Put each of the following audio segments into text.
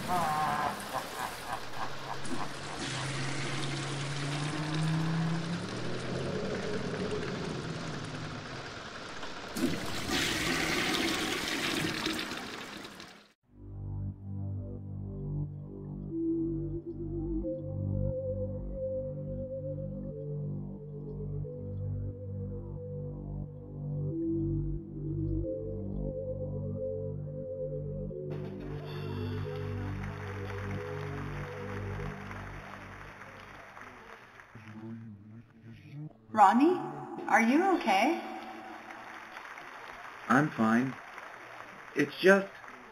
Ronnie, are you okay? I'm fine. It's just...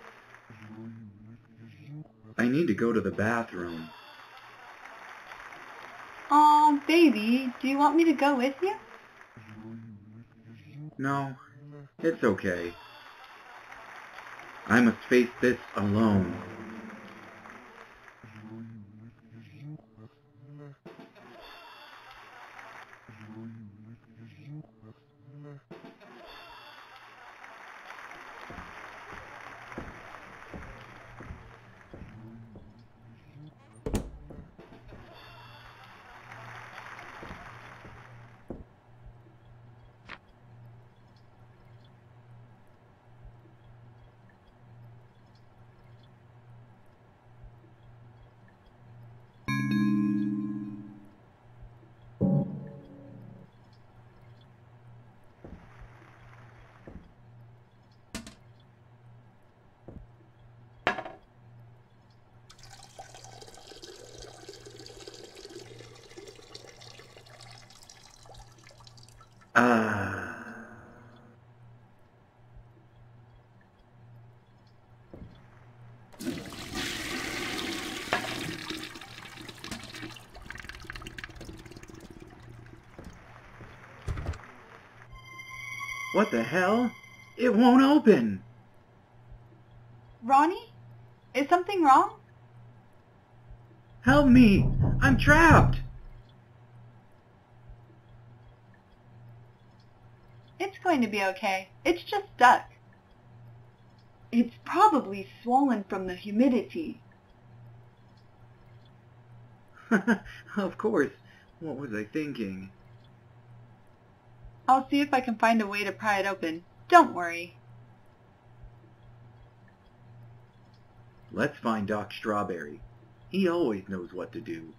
I need to go to the bathroom. Aw, baby, do you want me to go with you? No, it's okay. I must face this alone. What the hell? It won't open! Ronnie, is something wrong? Help me! I'm trapped! It's going to be okay. It's just stuck. It's probably swollen from the humidity. Of course. What was I thinking? I'll see if I can find a way to pry it open. Don't worry. Let's find Doc Strawberry. He always knows what to do.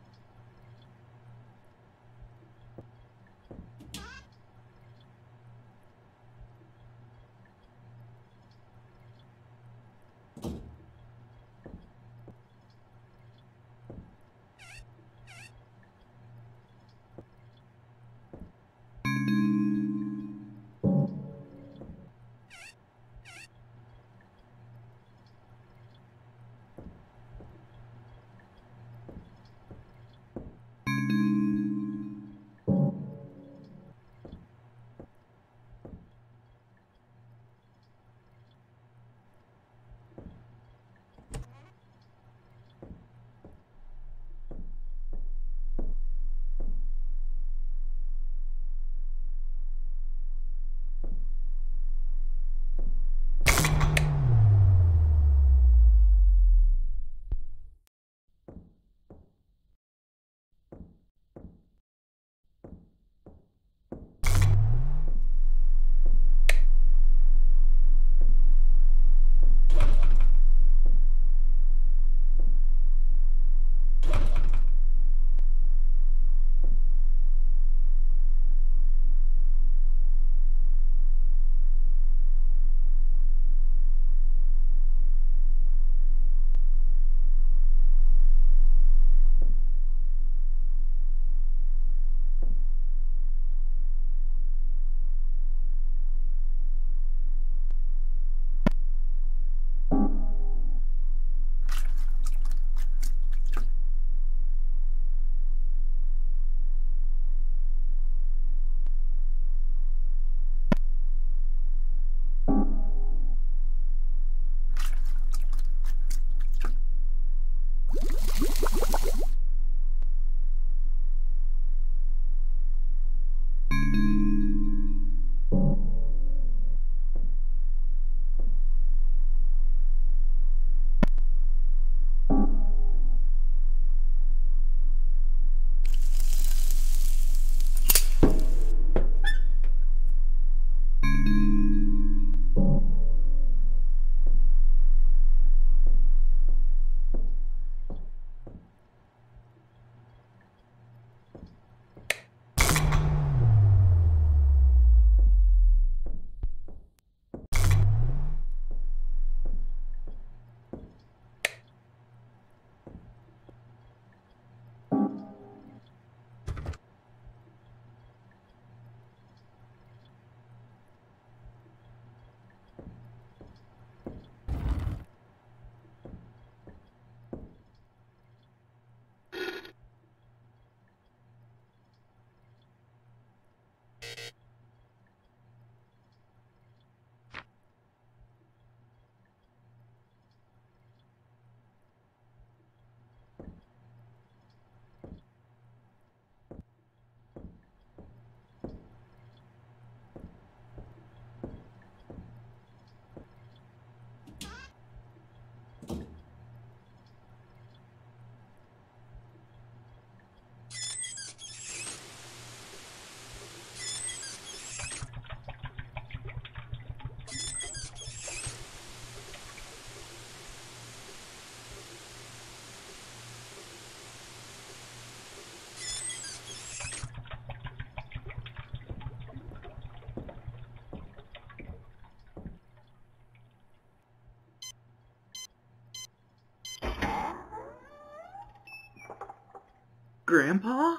Grandpa?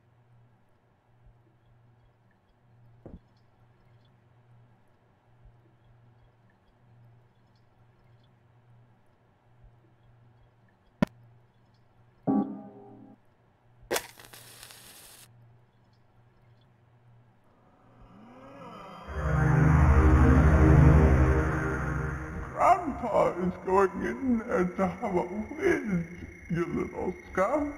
Grandpa is going in there to have a whiz, you little scum.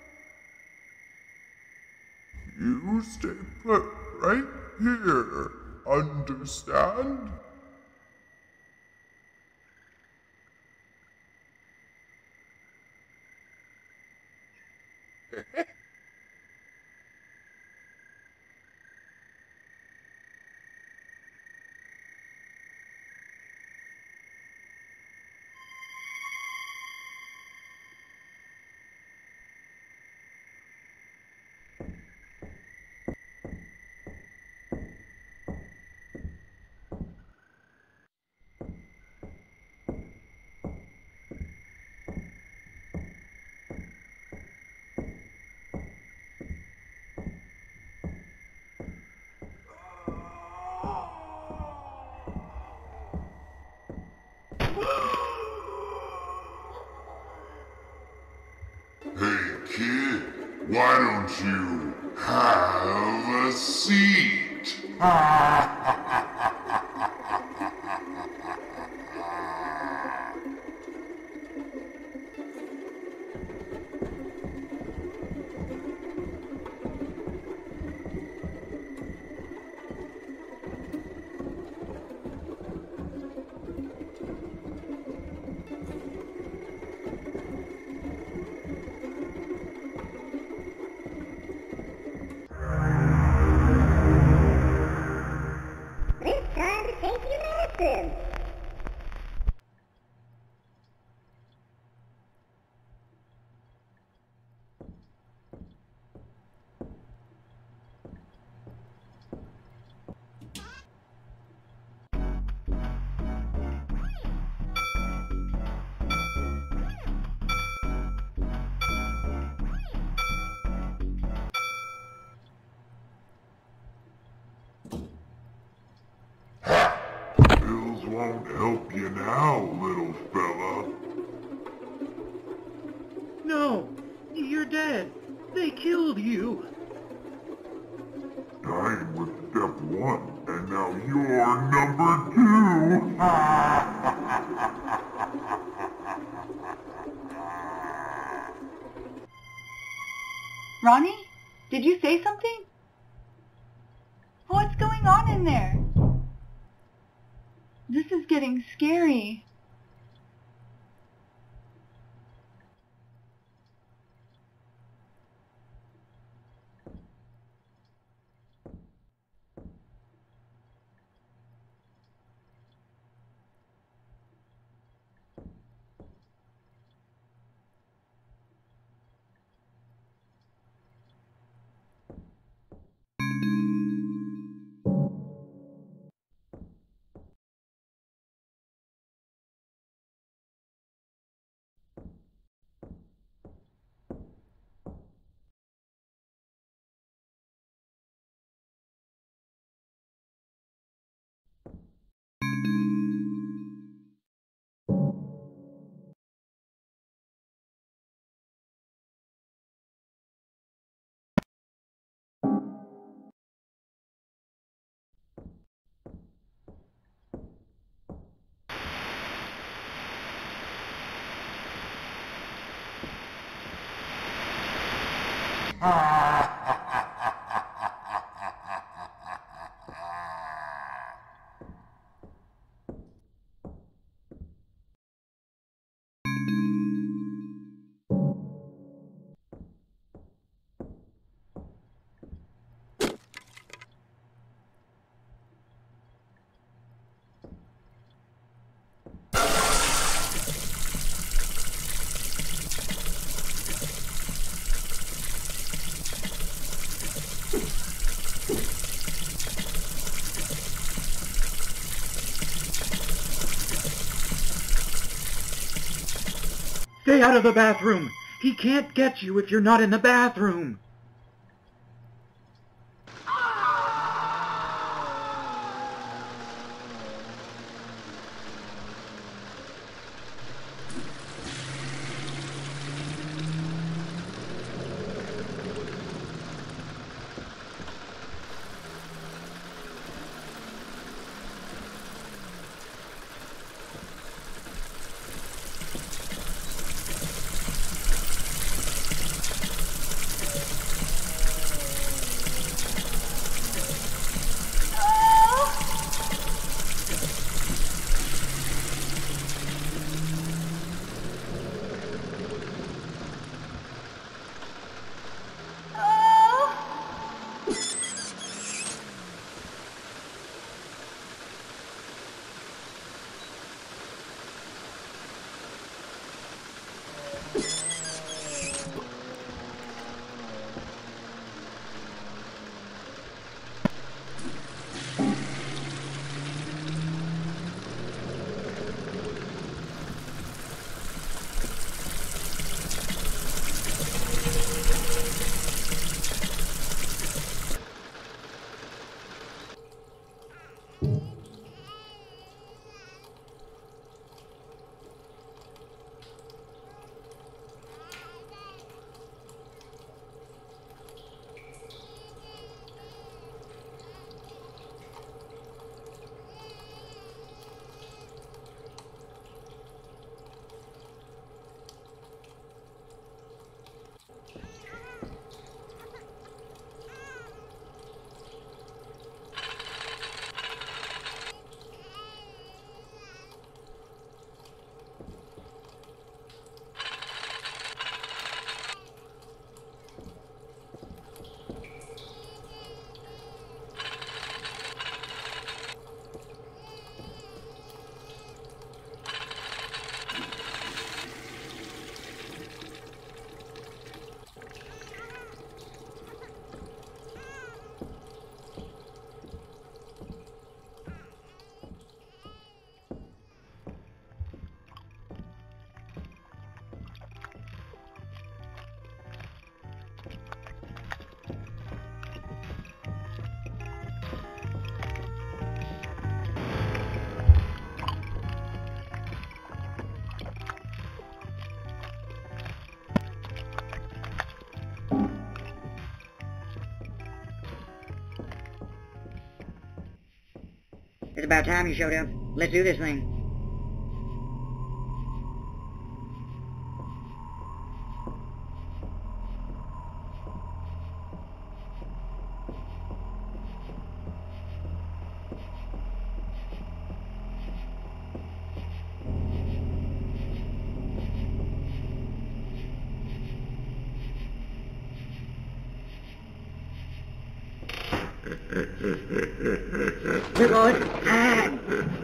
You stay put right here, understand? Hey kid, why don't you have a seat? It's time to take your medicine. Pills won't help you now, little fella. No, you're dead. They killed you. Dying was step one, and now you're number two. Ronnie? Did you say something? What's going on in there? This is getting scary. Stay out of the bathroom. He can't get you if you're not in the bathroom. It's about time you showed up. Let's do this thing. We're going hide.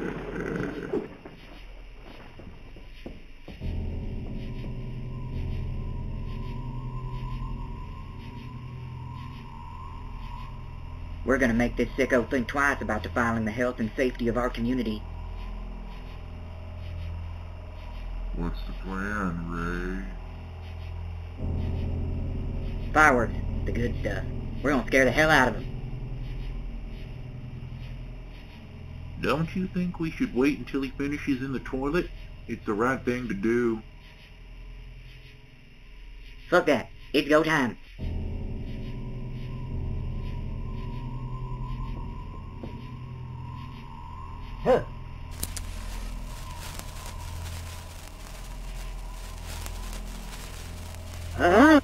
We're gonna make this sicko think twice about defiling the health and safety of our community. What's the plan, Ray? Fireworks, the good stuff. We're gonna scare the hell out of them. Don't you think we should wait until he finishes in the toilet? It's the right thing to do. Fuck that. It's go time. Huh. Huh?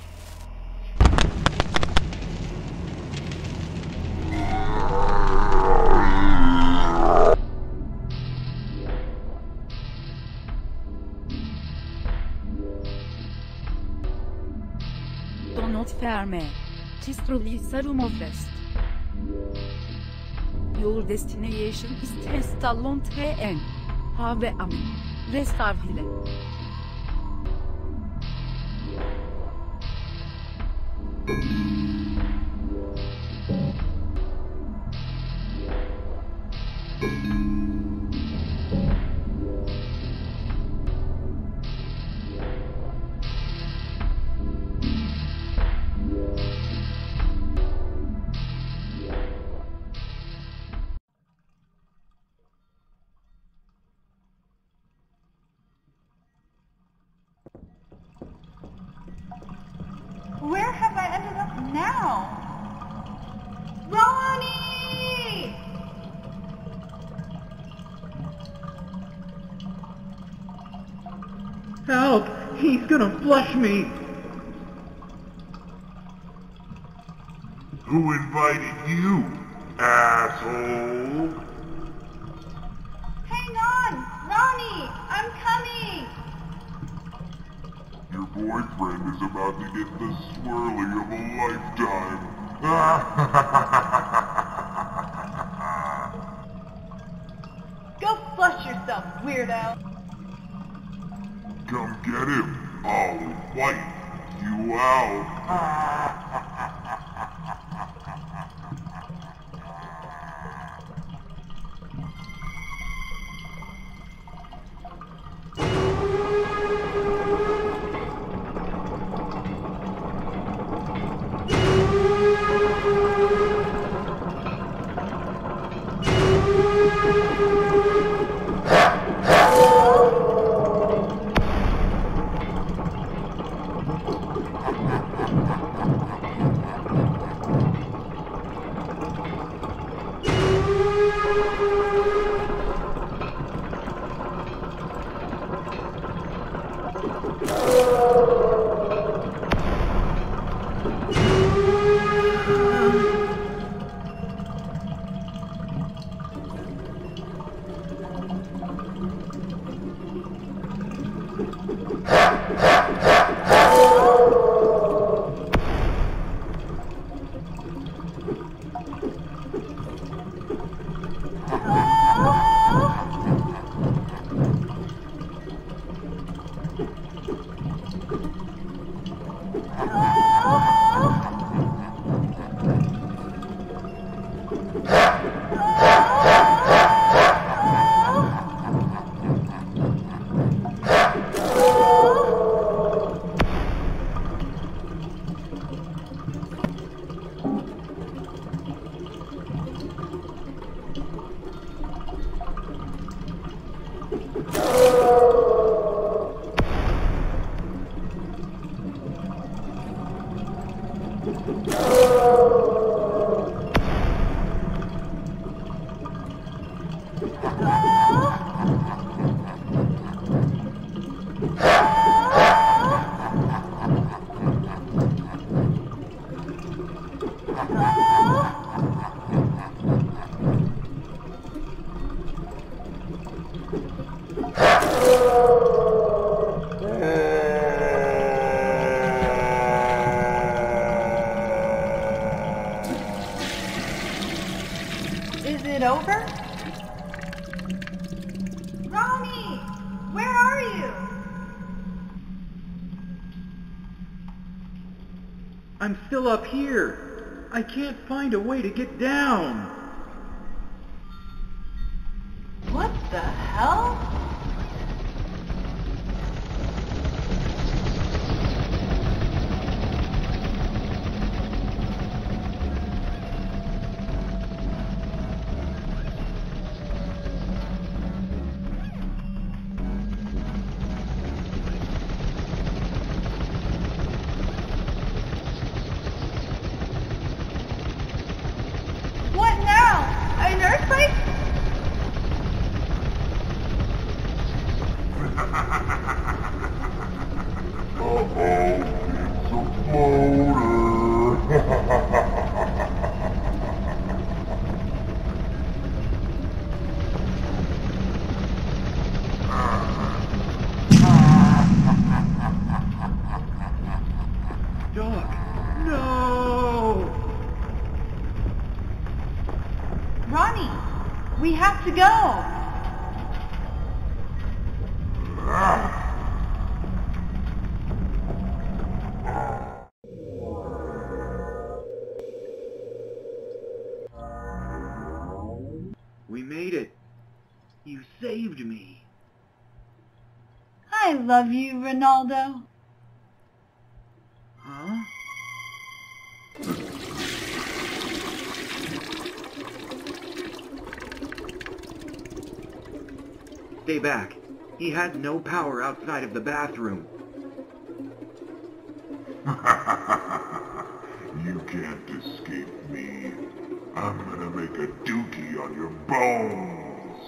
Do not ferme. Just release a room of rest. Your destination is Testallon TN. Have a rest avhile. now? Ronnie! Help! He's gonna flush me! Who invited you, asshole? Hang on! Ronnie! I'm coming! Your boyfriend is about to get the swirly of a lifetime. Go flush yourself, weirdo! Come get him. I'll wipe you out. Is it over? Ronnie! Where are you? I'm still up here. I can't find a way to get down. What the hell? What now? An earthquake? Uh-oh, it's a floater. Doc, no! Ronnie, we have to go. We made it. You saved me. I love you, Ronaldo. Huh? Stay back. He had no power outside of the bathroom. You can't escape me. I'm gonna make a dookie on your bones.